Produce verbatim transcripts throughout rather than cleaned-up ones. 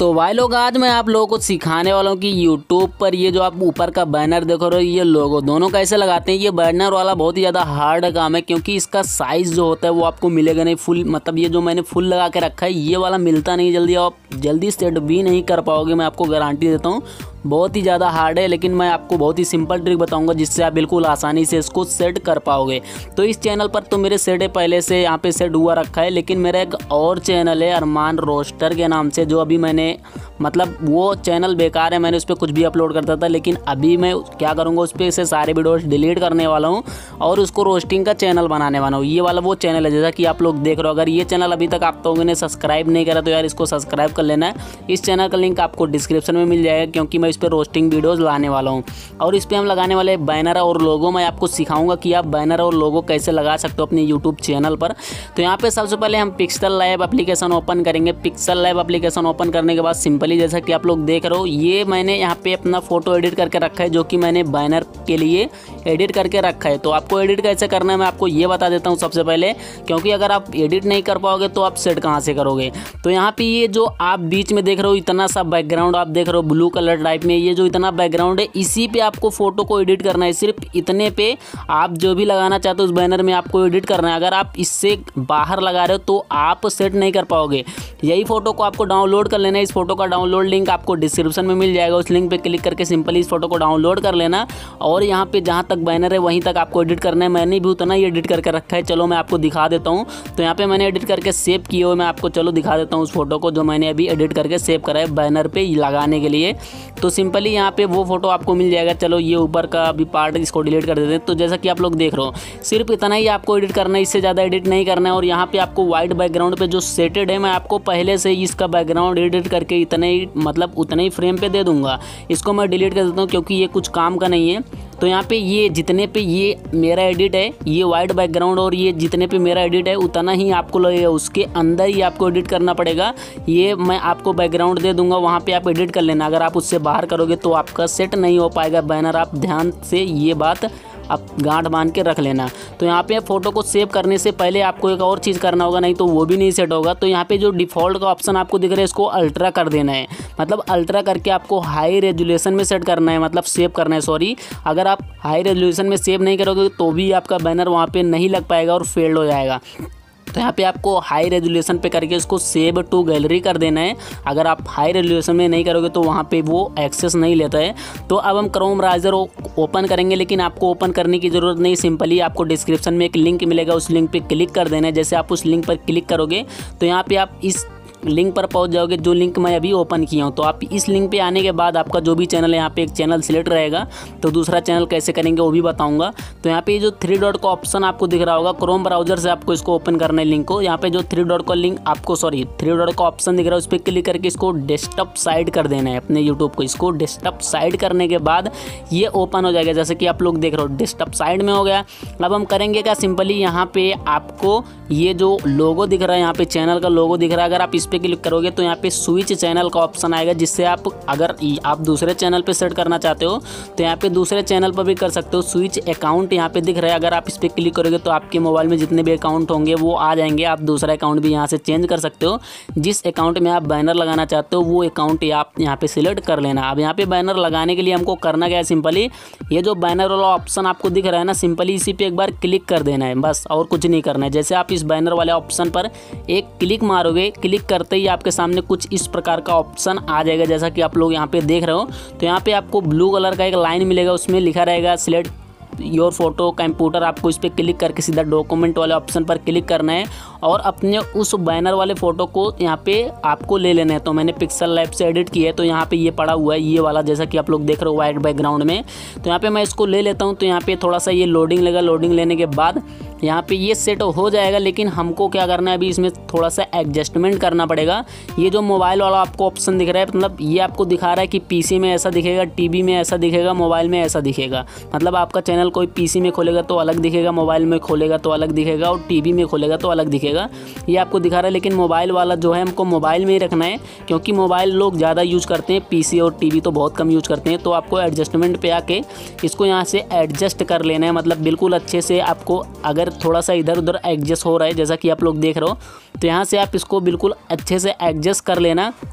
तो भाई लोग आज मैं आप लोगों को सिखाने वाला हूँ कि यूट्यूब पर ये जो आप ऊपर का बैनर देखो रहे हो ये लोगो दोनों कैसे लगाते हैं। ये बैनर वाला बहुत ही ज़्यादा हार्ड काम है क्योंकि इसका साइज़ जो होता है वो आपको मिलेगा नहीं फुल। मतलब ये जो मैंने फुल लगा के रखा है ये वाला मिलता नहीं जल्दी, आप जल्दी सेट भी नहीं कर पाओगे, मैं आपको गारंटी देता हूँ। बहुत ही ज़्यादा हार्ड है, लेकिन मैं आपको बहुत ही सिंपल ट्रिक बताऊंगा जिससे आप बिल्कुल आसानी से इसको सेट कर पाओगे। तो इस चैनल पर तो मेरे सेट है पहले से यहाँ पे सेट हुआ रखा है, लेकिन मेरा एक और चैनल है अरमान रोस्टर के नाम से, जो अभी मैंने मतलब वो चैनल बेकार है, मैंने उस पर कुछ भी अपलोड करता था, लेकिन अभी मैं क्या करूँगा उस पर से सारे वीडियोस डिलीट करने वाला हूँ और उसको रोस्टिंग का चैनल बनाने वाला हूँ। ये वाला वो चैनल है जैसा कि आप लोग देख रहे हो। अगर ये चैनल अभी तक आप लोगों ने सब्सक्राइब नहीं करा तो यार इसको सब्सक्राइब कर लेना है। इस चैनल का लिंक आपको डिस्क्रिप्शन में मिल जाएगा क्योंकि मैं इस पर रोस्टिंग वीडियोस लाने वाला हूँ और इस पर हम लगाने वाले बैनर और लोगो। मैं आपको सिखाऊंगा कि आप बैनर और लोगो कैसे लगा सकते हो अपने यूट्यूब चैनल पर। तो यहाँ पे सबसे पहले हम पिक्सल लैब एप्लीकेशन ओपन करेंगे। पिक्सल लैब एप्लीकेशन ओपन करने के बाद सिंपली जैसा कि आप लोग देख रहे हो ये मैंने यहाँ पे अपना फोटो एडिट करके रखा है, जो कि मैंने बैनर के लिए एडिट करके रखा है। तो आपको एडिट कैसे करना है मैं आपको ये बता देता हूँ सबसे पहले, क्योंकि अगर आप एडिट नहीं कर पाओगे तो आप सेट कहाँ से करोगे। तो यहाँ पे ये जो आप बीच में देख रहे हो इतना सा बैकग्राउंड आप देख रहे हो ब्लू कलर टाइप में, ये जो इतना बैकग्राउंड है इसी पे आपको फोटो को एडिट करना है। सिर्फ इतने पे आप जो भी लगाना चाहते हो उस बैनर में आपको एडिट करना है। अगर आप इससे बाहर लगा रहे हो तो आप सेट नहीं कर पाओगे। यही फोटो को आपको डाउनलोड कर लेना है। इस फोटो का डाउनलोड लिंक आपको डिस्क्रिप्शन में मिल जाएगा, उस लिंक पे क्लिक करके सिंपली इस फोटो को डाउनलोड कर लेना और यहाँ पे जहाँ तक बैनर है वहीं तक आपको एडिट करना है। मैंने भी उतना ही एडिट करके रखा है, चलो मैं आपको दिखा देता हूँ। तो यहाँ पे मैंने एडिट करके सेव किए हुए मैं आपको चलो दिखा देता हूँ उस फोटो को जो मैंने अभी एडिट करके सेव करा है बैनर पे लगाने के लिए। तो सिंपली यहाँ पे वो फोटो आपको मिल जाएगा। चलो ये ऊपर का अभी पार्ट इसको डिलीट कर देते हैं। तो जैसा कि आप लोग देख रहे हो सिर्फ इतना ही आपको एडिट करना है, इससे ज़्यादा एडिट नहीं करना है। और यहाँ पे आपको वाइट बैकग्राउंड पे जो सेटेड है मैं आपको पहले से ही इसका बैकग्राउंड एडिट करके इतने ही मतलब उतने ही फ्रेम पे दे दूंगा। इसको मैं डिलीट कर देता हूँ क्योंकि ये कुछ काम का नहीं है। तो यहाँ पे ये जितने पे ये मेरा एडिट है ये वाइट बैकग्राउंड और ये जितने पे मेरा एडिट है उतना ही आपको लगेगा, उसके अंदर ही आपको एडिट करना पड़ेगा। ये मैं आपको बैकग्राउंड दे दूंगा, वहाँ पे आप एडिट कर लेना। अगर आप उससे बाहर करोगे तो आपका सेट नहीं हो पाएगा बैनर। आप ध्यान से ये बात आप गांठ बांध के रख लेना। तो यहाँ पे फ़ोटो को सेव करने से पहले आपको एक और चीज़ करना होगा, नहीं तो वो भी नहीं सेट होगा। तो यहाँ पे जो डिफ़ॉल्ट का ऑप्शन आपको दिख रहा है इसको अल्ट्रा कर देना है। मतलब अल्ट्रा करके आपको हाई रेजोल्यूशन में सेट करना है, मतलब सेव करना है सॉरी। अगर आप हाई रेजोल्यूशन में सेव नहीं करोगे तो भी आपका बैनर वहाँ पर नहीं लग पाएगा और फेल्ड हो जाएगा। तो यहाँ पे आपको हाई रेजोल्यूशन पे करके इसको सेव टू गैलरी कर देना है। अगर आप हाई रेजोल्यूशन में नहीं करोगे तो वहाँ पे वो एक्सेस नहीं लेता है। तो अब हम क्रोम ब्राउज़र ओपन करेंगे, लेकिन आपको ओपन करने की ज़रूरत नहीं, सिंपली आपको डिस्क्रिप्शन में एक लिंक मिलेगा, उस लिंक पे क्लिक कर देना है। जैसे आप उस लिंक पर क्लिक करोगे तो यहाँ पे आप इस लिंक पर पहुंच जाओगे जो लिंक मैं अभी ओपन किया हूं। तो आप इस लिंक पे आने के बाद आपका जो भी चैनल है यहाँ पे एक चैनल सिलेक्ट रहेगा। तो दूसरा चैनल कैसे करेंगे वो भी बताऊंगा। तो यहाँ पे जो थ्री डॉट का ऑप्शन आपको दिख रहा होगा, क्रोम ब्राउजर से आपको इसको ओपन करना है लिंक को। यहाँ पे जो थ्री डॉट का लिंक आपको सॉरी थ्री डॉट का ऑप्शन दिख रहा है उस पर क्लिक करके इसको डेस्कटॉप साइड कर देना है अपने यूट्यूब को। इसको डेस्कटॉप साइड करने के बाद ये ओपन हो जाएगा, जैसे कि आप लोग देख रहे हो डेस्कटॉप साइड में हो गया। अब हम करेंगे क्या, सिंपली यहाँ पे आपको ये जो लोगो दिख रहा है यहाँ पे चैनल का लोगो दिख रहा है, अगर आप इस पर क्लिक करोगे तो यहाँ पे स्विच चैनल का ऑप्शन आएगा, जिससे आप अगर आप दूसरे चैनल पे सेट करना चाहते हो तो यहाँ पे दूसरे चैनल पर भी कर सकते हो। स्विच अकाउंट यहाँ पे दिख रहा है, अगर आप इस पर क्लिक करोगे तो आपके मोबाइल में जितने भी अकाउंट होंगे वो आ जाएंगे। आप दूसरा अकाउंट भी यहाँ से चेंज कर सकते हो। जिस अकाउंट में आप बैनर लगाना चाहते हो वो अकाउंट आप यहाँ पे सिलेक्ट कर लेना। अब यहाँ पे बैनर लगाने के लिए हमको करना क्या है, सिंपली ये जो बैनर वाला ऑप्शन आपको दिख रहा है ना, सिंपली इसी पे एक बार क्लिक कर देना है, बस और कुछ नहीं करना है। जैसे आप इस बैनर वाले ऑप्शन पर एक क्लिक मारोगे, क्लिक करते ही आपके सामने कुछ इस प्रकार का ऑप्शन आ जाएगा, जैसा कि आप लोग यहाँ पे देख रहे हो। तो यहाँ पे आपको ब्लू कलर का एक लाइन मिलेगा, उसमें लिखा रहेगा सिलेक्ट योर फोटो कंप्यूटर। आपको इस पर क्लिक करके सीधा डॉक्यूमेंट वाले ऑप्शन पर क्लिक करना है और अपने उस बैनर वाले फ़ोटो को यहाँ पे आपको ले लेना है। तो मैंने पिक्सल लैब से एडिट किया है, तो यहाँ पे ये पड़ा हुआ है ये वाला, जैसा कि आप लोग देख रहे हो वाइट बैकग्राउंड में। तो यहाँ पे मैं इसको ले लेता हूँ। तो यहाँ पे थोड़ा सा ये लोडिंग लगा, लोडिंग लेने के बाद यहाँ पे ये सेट हो जाएगा। लेकिन हमको क्या करना है, अभी इसमें थोड़ा सा एडजस्टमेंट करना पड़ेगा। ये जो मोबाइल वाला आपको ऑप्शन दिख रहा है, मतलब ये आपको दिखा रहा है कि पीसी में ऐसा दिखेगा, टीवी में ऐसा दिखेगा, मोबाइल में ऐसा दिखेगा। मतलब आपका चैनल कोई पीसी में खोलेगा तो अलग दिखेगा, मोबाइल में खोलेगा तो अलग दिखेगा और टीवी में खोलेगा तो अलग दिखेगा, ये आपको दिखा रहा है। लेकिन मोबाइल वाला जो है हमको मोबाइल में ही रखना है, क्योंकि मोबाइल लोग ज़्यादा यूज़ करते हैं, पीसी और टीवी तो बहुत कम यूज़ करते हैं। तो आपको एडजस्टमेंट पे आके इसको यहाँ से एडजस्ट कर लेना है, मतलब बिल्कुल अच्छे से। आपको अगर थोड़ा सा इधर उधर एडजस्ट हो रहा है, जैसा कि आप लोग देख रहे हो, तो यहाँ से आप इसको बिल्कुल अच्छे से एडजस्ट कर लेना।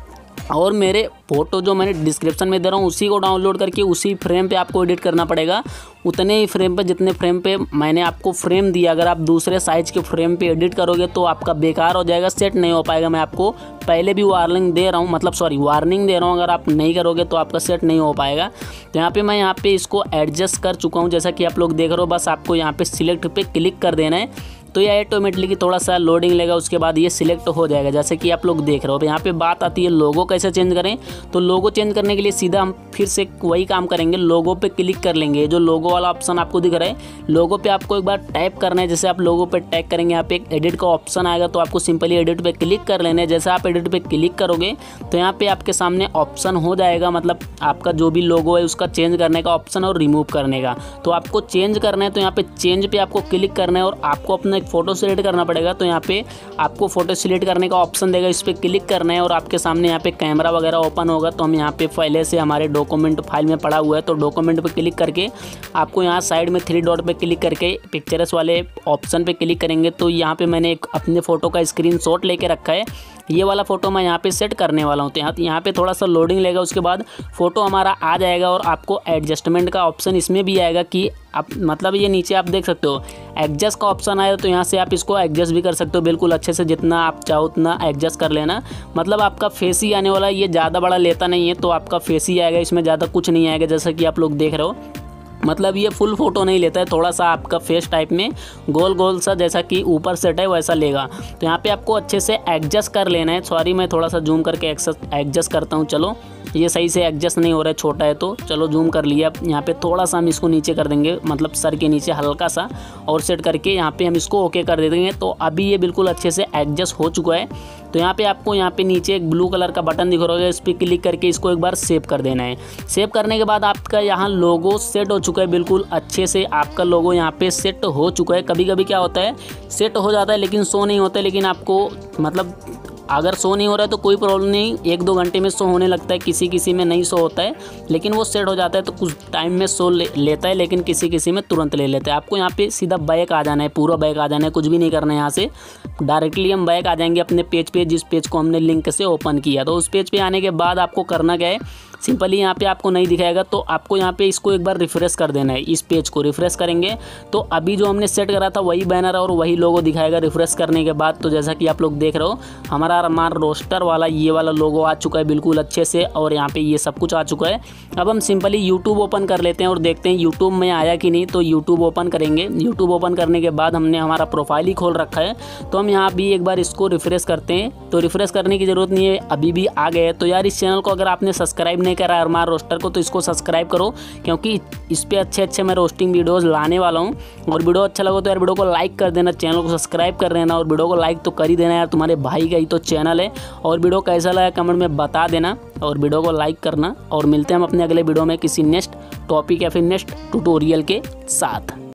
और मेरे फ़ोटो जो मैंने डिस्क्रिप्शन में दे रहा हूँ उसी को डाउनलोड करके उसी फ्रेम पे आपको एडिट करना पड़ेगा, उतने ही फ्रेम पे जितने फ्रेम पे मैंने आपको फ्रेम दिया। अगर आप दूसरे साइज़ के फ्रेम पे एडिट करोगे तो आपका बेकार हो जाएगा, सेट नहीं हो पाएगा। मैं आपको पहले भी वार्निंग दे रहा हूँ, मतलब सॉरी वार्निंग दे रहा हूँ, अगर आप नहीं करोगे तो आपका सेट नहीं हो पाएगा। तो यहाँ पे मैं यहाँ पे इसको एडजस्ट कर चुका हूँ, जैसा कि आप लोग देख रहे हो। बस आपको यहाँ पे सिलेक्ट पे क्लिक कर देना है, तो ये ऑटोमेटिकली थोड़ा सा लोडिंग लेगा, उसके बाद ये सिलेक्ट हो जाएगा, जैसे कि आप लोग देख रहे हो। यहाँ पे बात आती है लोगो कैसे चेंज करें। तो लोगो चेंज करने के लिए सीधा हम फिर से वही काम करेंगे, लोगो पे क्लिक कर लेंगे। जो लोगो वाला ऑप्शन आपको दिख रहा है, लोगो पे आपको एक बार टाइप करना है। जैसे आप लोगो पे टैग करेंगे, यहाँ पे एक एडिट का ऑप्शन आएगा, तो आपको सिंपली एडिट पे क्लिक कर लेना है। जैसे आप एडिट पे क्लिक करोगे तो यहाँ पे आपके सामने ऑप्शन हो जाएगा, मतलब आपका जो भी लोगो है उसका चेंज करने का ऑप्शन और रिमूव करने का। तो आपको चेंज करना है तो यहाँ पे चेंज पे आपको क्लिक करना है और आपको अपना एक फ़ोटो सेलेक्ट करना पड़ेगा। तो यहाँ पे आपको फोटो सिलेक्ट करने का ऑप्शन देगा, इस पर क्लिक करना है और आपके सामने यहाँ पे कैमरा वगैरह ओपन होगा। तो हम यहाँ पे पहले से हमारे डॉक्यूमेंट फाइल में पड़ा हुआ है, तो डॉक्यूमेंट पे क्लिक करके आपको यहाँ साइड में थ्री डॉट पे क्लिक करके पिक्चर्स वाले ऑप्शन पे क्लिक करेंगे। तो यहाँ पे मैंने एक अपने फ़ोटो का स्क्रीनशॉट लेके रखा है, ये वाला फ़ोटो मैं यहाँ पे सेट करने वाला हूँ। तो यहाँ यहाँ पे थोड़ा सा लोडिंग लेगा, उसके बाद फ़ोटो हमारा आ जाएगा और आपको एडजस्टमेंट का ऑप्शन इसमें भी आएगा कि आप मतलब ये नीचे आप देख सकते हो एडजस्ट का ऑप्शन आया, तो यहाँ से आप इसको एडजस्ट भी कर सकते हो बिल्कुल अच्छे से, जितना आप चाहो उतना एडजस्ट कर लेना। मतलब आपका फेस ही आने वाला है, ये ज़्यादा बड़ा लेता नहीं है, तो आपका फेस ही आएगा, इसमें ज़्यादा कुछ नहीं आएगा, जैसा कि आप लोग देख रहे हो। मतलब ये फुल फोटो नहीं लेता है, थोड़ा सा आपका फेस टाइप में गोल गोल सा जैसा कि ऊपर सेट है वैसा लेगा। तो यहाँ पे आपको अच्छे से एडजस्ट कर लेना है। सॉरी मैं थोड़ा सा जूम करके एडजस्ट करता हूँ। चलो ये सही से एडजस्ट नहीं हो रहा है, छोटा है, तो चलो जूम कर लिया। यहाँ पे थोड़ा सा हम इसको नीचे कर देंगे, मतलब सर के नीचे हल्का सा, और सेट करके यहाँ पे हम इसको ओके कर दे देंगे। तो अभी ये बिल्कुल अच्छे से एडजस्ट हो चुका है। तो यहाँ पे आपको यहाँ पे नीचे एक ब्लू कलर का बटन दिख रहा होगा, इस पर क्लिक करके इसको एक बार सेव कर देना है। सेव करने के बाद आपका यहाँ लोगो सेट हो चुका है, बिल्कुल अच्छे से आपका लोगो यहाँ पे सेट हो चुका है। कभी कभी क्या होता है सेट हो जाता है लेकिन शो नहीं होता है, लेकिन आपको मतलब अगर शो नहीं हो रहा है तो कोई प्रॉब्लम नहीं, एक दो घंटे में शो होने लगता है, किसी किसी में नहीं शो होता है, लेकिन वो सेट हो जाता है तो कुछ टाइम में शो ले, लेता है, लेकिन किसी किसी में तुरंत ले लेता है। आपको यहाँ पे सीधा बैक आ जाना है, पूरा बैक आ जाना है, कुछ भी नहीं करना है। यहाँ से डायरेक्टली हम बैक आ जाएंगे अपने पेज पे, जिस पेज को हमने लिंक से ओपन किया। तो उस पेज पे आने के बाद आपको करना क्या है, सिंपली यहाँ पे आपको नहीं दिखाएगा तो आपको यहाँ पे इसको एक बार रिफ्रेश कर देना है। इस पेज को रिफ्रेश करेंगे तो अभी जो हमने सेट करा था वही बैनर और वही लोगो दिखाएगा रिफ्रेश करने के बाद। तो जैसा कि आप लोग देख रहे हो हमारा हमारा रोस्टर वाला ये वाला लोगो आ चुका है बिल्कुल अच्छे से, और यहाँ पे ये सब कुछ आ चुका है। अब हम सिंपली यूट्यूब ओपन कर लेते हैं और देखते हैं यूट्यूब में आया कि नहीं। तो यूट्यूब ओपन करेंगे, यूट्यूब ओपन करने के बाद हमने हमारा प्रोफाइल ही खोल रखा है, तो हम यहाँ भी एक बार इसको रिफ्रेश करते हैं। तो रिफ्रेश करने की ज़रूरत नहीं है, अभी भी आ गए। तो यार इस चैनल को अगर आपने सब्सक्राइब नहीं करा अरमान रोस्टर को तो इसको सब्सक्राइब करो, क्योंकि इस पे अच्छे अच्छे मैं रोस्टिंग वीडियोस लाने वाला हूँ। और वीडियो अच्छा लगा तो यार वीडियो को लाइक कर देना, चैनल को सब्सक्राइब कर देना, और वीडियो को लाइक तो कर ही देना यार, तुम्हारे भाई का ही तो चैनल है। और वीडियो कैसा लगा कमेंट में बता देना, और वीडियो को लाइक करना। और मिलते हैं हम अपने अगले वीडियो में किसी नेक्स्ट टॉपिक या फिर नेक्स्ट ट्यूटोरियल के साथ।